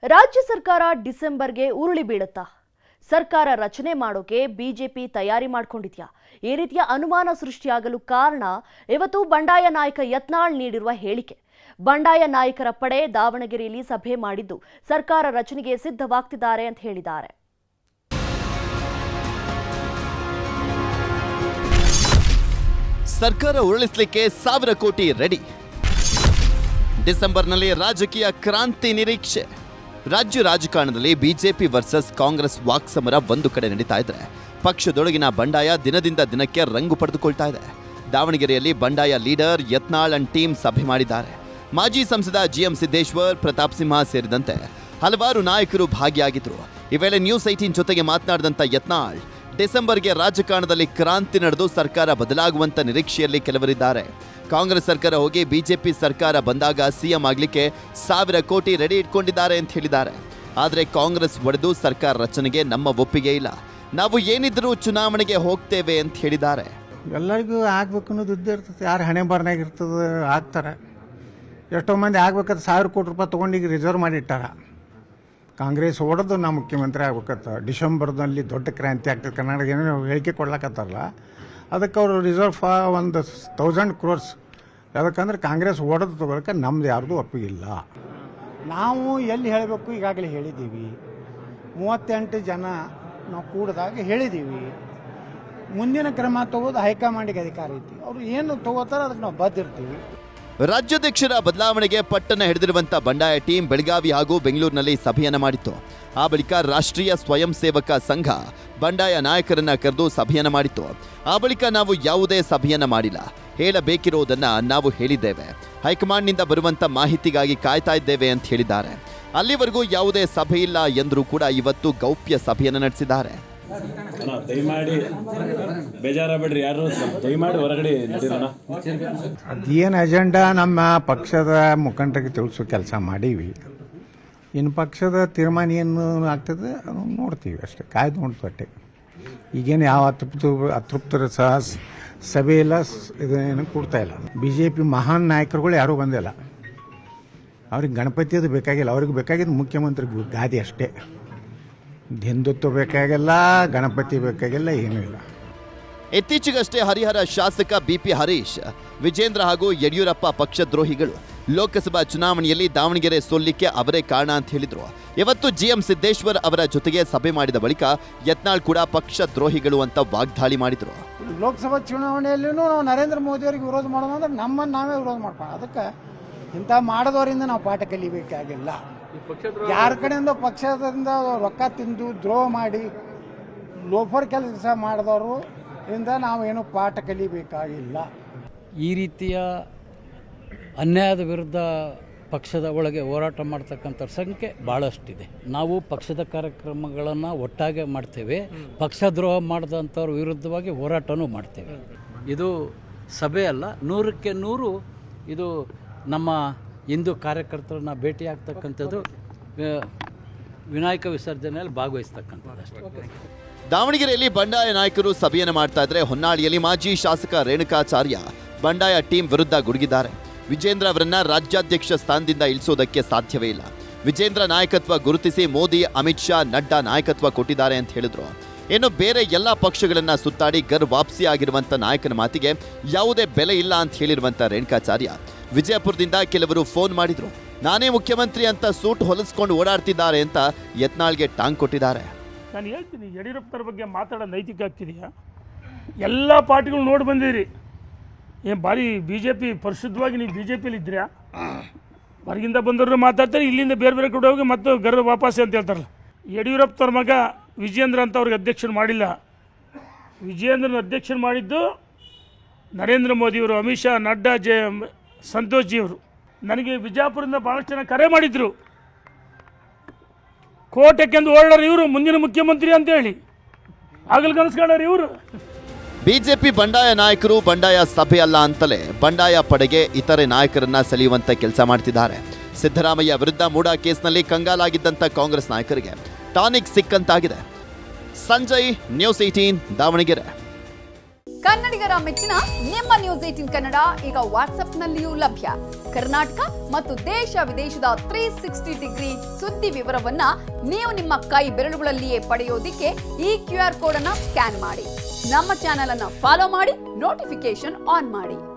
ರಾಜ್ಯ ಸರ್ಕಾರ ಡಿಸೆಂಬರ್ಗೆ ಉರುಳಿ ಬೀಳುತ್ತಾ? ಸರ್ಕಾರ ರಚನೆ ಮಾಡೋಕೆ ಬಿಜೆಪಿ ತಯಾರಿ ಮಾಡಿಕೊಂಡಿದ್ಯಾ? ಈ ರೀತಿಯ ಅನುಮಾನ ಸೃಷ್ಟಿಯಾಗಲು ಕಾರಣ ಇವತ್ತು ಬಂಡಾಯ ನಾಯಕ ಯತ್ನಾಳ್ ನೀಡಿರುವ ಹೇಳಿಕೆ. ಬಂಡಾಯ ನಾಯಕರ ಪಡೆ ದಾವಣಗೆರೆಯಲ್ಲಿ ಸಭೆ ಮಾಡಿದ್ದು ಸರ್ಕಾರ ರಚನೆಗೆ ಸಿದ್ಧವಾಗ್ತಿದ್ದಾರೆ ಅಂತ ಹೇಳಿದ್ದಾರೆ. ಸರ್ಕಾರ ಉರುಳಿಸಲಿಕ್ಕೆ 1000 ಕೋಟಿ ರೆಡಿ. ಡಿಸೆಂಬರ್ನಲ್ಲಿ ರಾಜಕೀಯ ಕ್ರಾಂತಿ ನಿರೀಕ್ಷೆ. ರಾಜ್ಯ ರಾಜಕಾರಣದಲ್ಲಿ ಬಿಜೆಪಿ ವರ್ಸಸ್ ಕಾಂಗ್ರೆಸ್ ವಾಕ್ಸಮರ ಒಂದು ಕಡೆ ನಡೀತಾ ಇದ್ರೆ, ಪಕ್ಷದೊಳಗಿನ ಬಂಡಾಯ ದಿನದಿಂದ ದಿನಕ್ಕೆ ರಂಗು ಪಡೆದುಕೊಳ್ತಾ ಇದೆ. ದಾವಣಗೆರೆಯಲ್ಲಿ ಬಂಡಾಯ ಲೀಡರ್ ಯತ್ನಾಳ್ ಅಂಡ್ ಟೀಮ್ ಸಭೆ ಮಾಡಿದ್ದಾರೆ. ಮಾಜಿ ಸಂಸದ ಜಿಎಂ ಸಿದ್ದೇಶ್ವರ್, ಪ್ರತಾಪ್ ಸಿಂಹ ಸೇರಿದಂತೆ ಹಲವಾರು ನಾಯಕರು ಭಾಗಿಯಾಗಿದ್ರು. ಈ ವೇಳೆ ನ್ಯೂಸ್ 18 ಜೊತೆಗೆ ಮಾತನಾಡಿದಂಥ ಯತ್ನಾಳ್, ಡಿಸೆಂಬರ್ಗೆ ರಾಜಕಾರಣದಲ್ಲಿ ಕ್ರಾಂತಿ ನಡೆದು ಸರ್ಕಾರ ಬದಲಾಗುವಂತ ನಿರೀಕ್ಷೆಯಲ್ಲಿ ಕೆಲವರಿದ್ದಾರೆ. ಕಾಂಗ್ರೆಸ್ ಸರ್ಕಾರ ಹೋಗಿ ಬಿಜೆಪಿ ಸರ್ಕಾರ ಬಂದಾಗ ಸಿಎಂ ಆಗ್ಲಿಕ್ಕೆ 1000 ಕೋಟಿ ರೆಡಿ ಇಟ್ಕೊಂಡಿದ್ದಾರೆ ಅಂತ ಹೇಳಿದ್ದಾರೆ. ಆದರೆ ಕಾಂಗ್ರೆಸ್ ಒಡೆದು ಸರ್ಕಾರ ರಚನೆಗೆ ನಮ್ಮ ಒಪ್ಪಿಗೆ ಇಲ್ಲ, ನಾವು ಏನಿದ್ರೂ ಚುನಾವಣೆಗೆ ಹೋಗ್ತೇವೆ ಅಂತ ಹೇಳಿದ್ದಾರೆ. ಎಲ್ಲರಿಗೂ ಆಗ್ಬೇಕು ಅನ್ನೋದು ಇದ್ದೇ ಇರ್ತದೆ. ಯಾರು ಹಣೆ ಬರ್ನಾಗಿರ್ತದೆ ಆಗ್ತಾರೆ. ಎಷ್ಟೋ ಮಂದಿ ಆಗ್ಬೇಕಂತ 1000 ಕೋಟಿ ರೂಪಾಯಿ ತೊಗೊಂಡಿಗೆ ರಿಸರ್ವ್ ಮಾಡಿಟ್ಟಾರ. ಕಾಂಗ್ರೆಸ್ ಹೊಡೆದು ನಾವು ಮುಖ್ಯಮಂತ್ರಿ ಆಗ್ಬೇಕತ್ತ, ಡಿಸೆಂಬರ್ದಲ್ಲಿ ದೊಡ್ಡ ಕ್ರಾಂತಿ ಆಗ್ತದೆ ಕರ್ನಾಟಕ ಏನೋ ಹೇಳಿಕೆ ಕೊಡ್ಲಾಕತ್ತಾರಲ್ಲ, ಅದಕ್ಕೆ ಅವರು ರಿಸರ್ವ್ 1000 crores. ಯಾಕಂದ್ರೆ ಕಾಂಗ್ರೆಸ್ ಹೊಡೆದು ತೊಗೊಳಕ್ಕೆ ನಮ್ದು ಯಾರ್ದು ಒಪ್ಪಿಗಿಲ್ಲ. ನಾವು ಎಲ್ಲಿ ಹೇಳಬೇಕು ಈಗಾಗಲೇ ಹೇಳಿದ್ದೀವಿ. 38 ಜನ ನಾವು ಕೂಡಿದಾಗ ಹೇಳಿದ್ದೀವಿ. ಮುಂದಿನ ಕ್ರಮ ತಗೋದು ಹೈಕಮಾಂಡಿಗೆ ಅಧಿಕಾರ ಐತಿ. ಅವರು ಏನು ತಗೋತಾರೋ ಅದಕ್ಕೆ ನಾವು ಬದ್ದಿರ್ತೀವಿ. ರಾಜ್ಯಾಧ್ಯಕ್ಷರ ಬದಲಾವಣೆಗೆ ಪಟ್ಟಣ ಹಿಡಿದಿರುವಂಥ ಬಂಡಾಯ ಟೀಮ್ ಬೆಳಗಾವಿ ಹಾಗೂ ಬೆಂಗಳೂರಿನಲ್ಲಿ ಸಭೆಯನ್ನು ಮಾಡಿತ್ತು. ಆ ಬಳಿಕ ರಾಷ್ಟ್ರೀಯ ಸ್ವಯಂ ಸೇವಕ ಸಂಘ ಬಂಡಾಯ ನಾಯಕರನ್ನ ಕರೆದು ಸಭೆಯನ್ನು ಮಾಡಿತ್ತು. ಆ ಬಳಿಕ ನಾವು ಯಾವುದೇ ಸಭೆಯನ್ನ ಮಾಡಿಲ್ಲ, ಹೇಳಬೇಕಿರೋದನ್ನ ನಾವು ಹೇಳಿದ್ದೇವೆ. ಹೈಕಮಾಂಡ್ನಿಂದ ಬರುವಂತ ಮಾಹಿತಿಗಾಗಿ ಕಾಯ್ತಾ ಇದ್ದೇವೆ ಅಂತ ಹೇಳಿದ್ದಾರೆ. ಅಲ್ಲಿವರೆಗೂ ಯಾವುದೇ ಸಭೆ ಇಲ್ಲ ಎಂದರೂ ಕೂಡ ಇವತ್ತು ಗೌಪ್ಯ ಸಭೆಯನ್ನು ನಡೆಸಿದ್ದಾರೆ. ದಯಮಾಡಿ ಬೇಜಾರಾಗಬೇಡ್ರಿ, ಯಾರು ದಯಮಾಡಿ ಹೊರಗಡೆ ನಡೀರೋಣ. ಅದೇನು ಅಜೆಂಡಾ ನಮ್ಮ ಪಕ್ಷದ ಮುಖಂಡರಿಗೆ ತಿಳಿಸೋ ಕೆಲಸ ಮಾಡೀವಿ. ಇನ್ನು ಪಕ್ಷದ ತೀರ್ಮಾನ ಏನು ಆಗ್ತದೆ ಅದು ನೋಡ್ತೀವಿ ಅಷ್ಟೇ, ಕಾಯ್ದು ನೋಡ್ತಟ್ಟೆ. ಈಗೇನು ಯಾವ ಅತೃಪ್ತರ ಸಹ ಸಭೆ ಇಲ್ಲ, ಇದೇನು ಕೊಡ್ತಾ ಇಲ್ಲ. BJP ಮಹಾನ್ ನಾಯಕರುಗಳು ಯಾರೂ ಬಂದಿಲ್ಲ. ಅವ್ರಿಗೆ ಗಣಪತಿ ಅದು ಬೇಕಾಗಿಲ್ಲ, ಅವ್ರಿಗೆ ಬೇಕಾಗಿದ್ದು ಮುಖ್ಯಮಂತ್ರಿ ಗಾದಿ ಅಷ್ಟೇ. ಹಿಂದುತ್ವ ಬೇಕಾಗಿಲ್ಲ, ಗಣಪತಿ ಬೇಕಾಗಿಲ್ಲ, ಏನೂ ಇಲ್ಲ. ಇತ್ತೀಚೆಗಷ್ಟೇ ಹರಿಹರ ಶಾಸಕ BP ಹರೀಶ್, ವಿಜೇಂದ್ರ ಹಾಗೂ ಯಡಿಯೂರಪ್ಪ ಪಕ್ಷದ್ರೋಹಿಗಳು, ಲೋಕಸಭಾ ಚುನಾವಣೆಯಲ್ಲಿ ದಾವಣಗೆರೆ ಸೋಲಿಕ್ಕೆ ಅವರೇ ಕಾರಣ ಅಂತ ಹೇಳಿದ್ರು. ಇವತ್ತು GM ಸಿದ್ದೇಶ್ವರ್ ಅವರ ಜೊತೆಗೆ ಸಭೆ ಮಾಡಿದ ಬಳಿಕ ಯತ್ನಾಳ್ ಕೂಡ ಪಕ್ಷದ್ರೋಹಿಗಳು ಅಂತ ವಾಗ್ದಾಳಿ ಮಾಡಿದ್ರು. ಲೋಕಸಭಾ ಚುನಾವಣೆಯಲ್ಲೂ ನಾವು ನರೇಂದ್ರ ಮೋದಿ ಅವರಿಗೆ ವಿರೋಧ ಮಾಡೋದು ಅಂದ್ರೆ ನಮ್ಮನ್ನು ನಾವೇ ವಿರೋಧ ಮಾಡ್ಕೊಂಡು, ಅದಕ್ಕೆ ಇಂಥ ಮಾಡೋದವರಿಂದ ನಾವು ಪಾಠ ಕಲಿಬೇಕಾಗಿಲ್ಲ. ಯಾರ ಕಡೆಯಿಂದ ಪಕ್ಷದಿಂದ ರೊಕ್ಕ ತಿಂದು ದ್ರೋಹ ಮಾಡಿ ಲೋಫರ್ ಕೆಲಸ ಮಾಡಿದವರು ಇಂದ ನಾವೇನು ಪಾಠ ಕಲಿಬೇಕಾಗಿಲ್ಲ. ಈ ರೀತಿಯ ಅನ್ಯಾಯದ ವಿರುದ್ಧ ಪಕ್ಷದ ಒಳಗೆ ಹೋರಾಟ ಮಾಡ್ತಕ್ಕಂಥ ಸಂಖ್ಯೆ ಭಾಳಷ್ಟಿದೆ. ನಾವು ಪಕ್ಷದ ಕಾರ್ಯಕ್ರಮಗಳನ್ನು ಒಟ್ಟಾಗೆ ಮಾಡ್ತೇವೆ, ಪಕ್ಷದ್ರೋಹ ಮಾಡಿದಂಥವ್ರ ವಿರುದ್ಧವಾಗಿ ಹೋರಾಟನೂ ಮಾಡ್ತೇವೆ. ಇದು ಸಭೆ ಅಲ್ಲ, 100ಕ್ಕೆ 100 ಇದು ನಮ್ಮ ಹಿಂದೂ ಕಾರ್ಯಕರ್ತರನ್ನ ಭೇಟಿಯಾಗ್ತಕ್ಕಂಥದ್ದು, ವಿನಾಯಕ ವಿಸರ್ಜನೆಯಲ್ಲಿ ಭಾಗವಹಿಸ್ತಕ್ಕಂಥದ್ದು ಅಷ್ಟೇ. ದಾವಣಗೆರೆಯಲ್ಲಿ ಬಂಡಾಯ ನಾಯಕರು ಸಭೆಯನ್ನು ಮಾಡ್ತಾ ಇದ್ರೆ, ಹೊನ್ನಾಳಿಯಲ್ಲಿ ಮಾಜಿ ಶಾಸಕ ರೇಣುಕಾಚಾರ್ಯ ಬಂಡಾಯ ಟೀಮ್ ವಿರುದ್ಧ ಗುಡುಗಿದ್ದಾರೆ. ವಿಜೇಂದ್ರ ಅವರನ್ನ ರಾಜ್ಯಾಧ್ಯಕ್ಷ ಸ್ಥಾನದಿಂದ ಇಳಿಸೋದಕ್ಕೆ ಸಾಧ್ಯವೇ ಇಲ್ಲ. ವಿಜೇಂದ್ರ ನಾಯಕತ್ವ ಗುರುತಿಸಿ ಮೋದಿ, ಅಮಿತ್ ಶಾ, ನಡ್ಡಾ ನಾಯಕತ್ವ ಕೊಟ್ಟಿದ್ದಾರೆ ಅಂತ ಹೇಳಿದ್ರು. ಇನ್ನು ಬೇರೆ ಎಲ್ಲ ಪಕ್ಷಗಳನ್ನ ಸುತ್ತಾಡಿ ಗರ್ ವಾಪಸಿ ಆಗಿರುವಂತ ನಾಯಕನ ಮಾತಿಗೆ ಯಾವುದೇ ಬೆಲೆ ಇಲ್ಲ ಅಂತ ಹೇಳಿರುವಂತ ರೇಣುಕಾಚಾರ್ಯ, ವಿಜಯಪುರದಿಂದ ಕೆಲವರು ಫೋನ್ ಮಾಡಿದ್ರು, ನಾನೇ ಮುಖ್ಯಮಂತ್ರಿ ಅಂತ ಸೂಟ್ ಹೊಲಿಸ್ಕೊಂಡು ಓಡಾಡ್ತಿದ್ದಾರೆ ಅಂತ ಯತ್ನಾಳ್ಗೆ ಟಾಂಗ್ ಕೊಟ್ಟಿದ್ದಾರೆ. ನಾನು ಹೇಳ್ತೀನಿ, ಯಡಿಯೂರಪ್ಪರ ಬಗ್ಗೆ ಮಾತಾಡೋ ನೈತಿಕ ಆಗ್ತಿದೆಯಾ? ಎಲ್ಲ ಪಾರ್ಟಿಗಳು ನೋಡಿ ಬಂದಿರಿ. ಏನು ಭಾರಿ BJP ಪರಿಶುದ್ಧವಾಗಿ ನೀವು BJPಯಲ್ಲಿ ಇದ್ದೀರಾ? ಹೊರಗಿಂದ ಬಂದವರು ಮಾತಾಡ್ತಾರೆ, ಇಲ್ಲಿಂದ ಬೇರೆ ಬೇರೆ ಕಡೆ ಹೋಗಿ ಮತ್ತೆ ಗರ್ ವಾಪಸ್ ಅಂತ ಹೇಳ್ತಾರಲ್ಲ. ಯಡಿಯೂರಪ್ಪರ ಮಗ ವಿಜೇಂದ್ರ ಅಂತ ಅವ್ರಿಗೆ ಅಧ್ಯಕ್ಷರು ಮಾಡಿಲ್ಲ. ವಿಜೇಂದ್ರನ ಅಧ್ಯಕ್ಷರು ಮಾಡಿದ್ದು ನರೇಂದ್ರ ಮೋದಿಯವರು, ಅಮಿತ್ ಶಾ, ನಡ್ಡಾ, ಸಂತೋಷ್ ಜಿಯವರು. ನನಗೆ ವಿಜಯಪುರದಿಂದ ಭಾಳಷ್ಟು ಜನ ಕರೆ ಮಾಡಿದ್ರು, ಕೋಟೆಕೆಂದು ಓಡಾಡೋರು ಇವರು ಮುಂದಿನ ಮುಖ್ಯಮಂತ್ರಿ ಅಂತೇಳಿ ಆಗಲು ಕನಸ್ಕೊಂಡವ್ರು ಇವರು. ಬಿಜೆಪಿ ಬಂಡಾಯ ನಾಯಕರು ಬಂಡಾಯ ಸಭೆ ಅಲ್ಲ ಅಂತಲೇ ಬಂಡಾಯ ಪಡೆಗೆ ಇತರೆ ನಾಯಕರನ್ನ ಸೆಳೆಯುವಂತ ಕೆಲಸ ಮಾಡ್ತಿದ್ದಾರೆ. ಸಿದ್ದರಾಮಯ್ಯ ವಿರುದ್ಧ ಮೂಡಾ ಕೇಸ್ನಲ್ಲಿ ಕಂಗಾಲಾಗಿದ್ದಂಥ ಕಾಂಗ್ರೆಸ್ ನಾಯಕರಿಗೆ ಟಾನಿಕ್ ಸಿಕ್ಕಂತಾಗಿದೆ. ಸಂಜಯ್, ನ್ಯೂಸ್ 18, ದಾವಣಗೆರೆ. ಕನ್ನಡಿಗರ ಮೆಚ್ಚಿನ ನಿಮ್ಮ ನ್ಯೂಸ್ 18 ಕನ್ನಡ ಈಗ ವಾಟ್ಸ್ಆಪ್ನಲ್ಲಿಯೂ ಲಭ್ಯ. ಕರ್ನಾಟಕ ಮತ್ತು ದೇಶ ವಿದೇಶದ 360 ಡಿಗ್ರಿ ಸುದ್ದಿ ವಿವರವನ್ನ ನೀವು ನಿಮ್ಮ ಕೈ ಬೆರಳುಗಳಲ್ಲಿಯೇ ಪಡೆಯೋದಿಕ್ಕೆ ಈ QR ಕೋಡ್ ಅನ್ನ ಸ್ಕ್ಯಾನ್ ಮಾಡಿ. ನಮ್ಮ ಚಾನೆಲ್ ಅನ್ನ ಫಾಲೋ ಮಾಡಿ, ನೋಟಿಫಿಕೇಶನ್ ಆನ್ ಮಾಡಿ.